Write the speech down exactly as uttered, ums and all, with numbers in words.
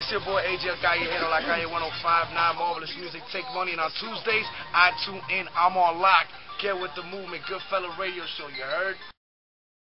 It's your boy A J Kalle here on Kalle one oh five point nine. Marvelous music, take money. And on Tuesdays, I tune in. I'm on lock. Get with the movement. Good fella radio show. You heard?